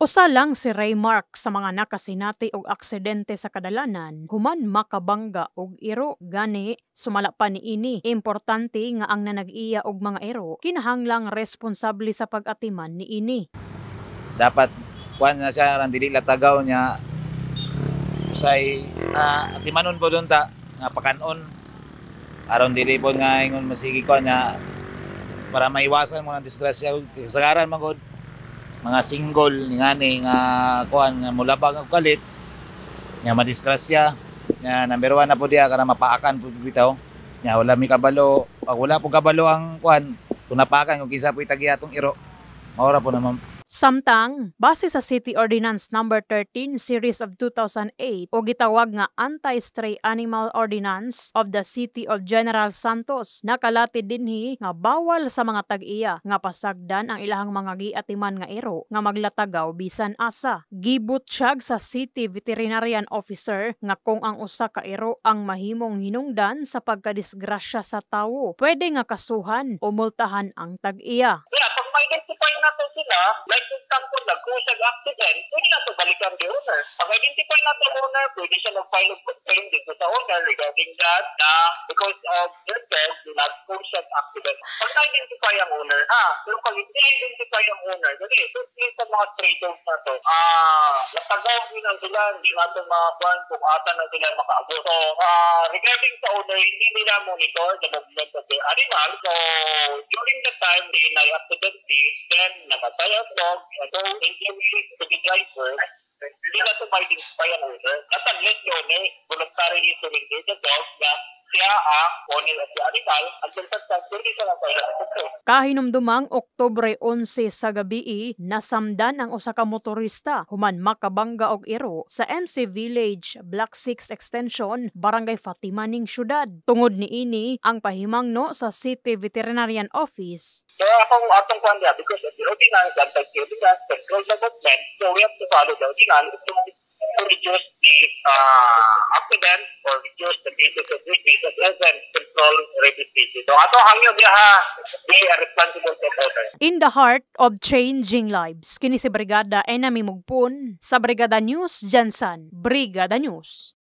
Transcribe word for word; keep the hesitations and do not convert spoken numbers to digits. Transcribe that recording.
Usa lang si Raymark sa mga nakasinati og aksidente sa kadalanan, human makabangga og iro. Gani, sumala pa niini, importante nga ang nanag-iya og mga iro kinahanglang responsable sa pag-atiman niini. Dapat kuan na siya ran dili latagaw niya usay uh, atimanon po doon ta nga pakanon aron dili po nga ingon masigi ko niya para maiwasan mo ng disgrasya kasagaran man gud mga single ngani nga kuan nga mulabag og kalit nya madisgrasya nya number one na po diya kana mapaakan po bitaw nya wala mi kabalo pag wala po kabalo ang kuan kung napaakan kung kisa po itagya atong iro maura po naman. Samtang, base sa City Ordinance number thirteen Series of two thousand eight o gitawag nga Anti-Stray Animal Ordinance of the City of General Santos, nakalatid dinhi nga bawal sa mga tag-iya nga pasagdan ang ilahang mga giatiman nga iro nga maglatagaw bisan asa. Gibutsyag sa City Veterinarian Officer nga kung ang usa ka iro ang mahimong hinungdan sa pagkadisgrasya sa tawo, pwede nga kasuhan o multahan ang tag-iya. Yeah, pag ma-identify natin sila, like for example, nag-cause accident, pwede na ito balikan the owner. Pag-identify natin ang owner, pwede siya mag-file of complaint dito sa owner regarding that na because of their death, nag-cause accident. Pag na-identify ang owner, ah, pero pag hindi-identify ang owner, kasi ito sa mga stray dogs na to, ah, natagaw din ang sila, hindi natin makakuhan kung ata na sila makaabot. So, ah, regarding sa owner, hindi nila monitor the movement of their animal. So, during the time they accidentally, then namatay ang dog, so injury to the driver, hindi na ito ma-identify ang owner. At unless the owner voluntarily surrender the dog na siya ang owner of the animal, until that time, pwede siya lang tayo na. Kahinumdumang Oktubre eleven sa gabi, nasamdan ang usa ka motorista human makabangga og iro sa M C Village, Block six Extension, Barangay Fatima ning syudad. Tungod niini ang pahimangno sa City Veterinarian Office. So akong atong kuan dia because of the ordinance and the ordinance control the movement, so we have to follow the ordinance to, to reduce the uh, accident or reduce the cases of rabies and then control rabies cases. So ato hangyo dia ha, they are responsible for order. In the heart of changing lives, kini si Brigada Enami Mugpon sa Brigada News Jansan, Brigada News.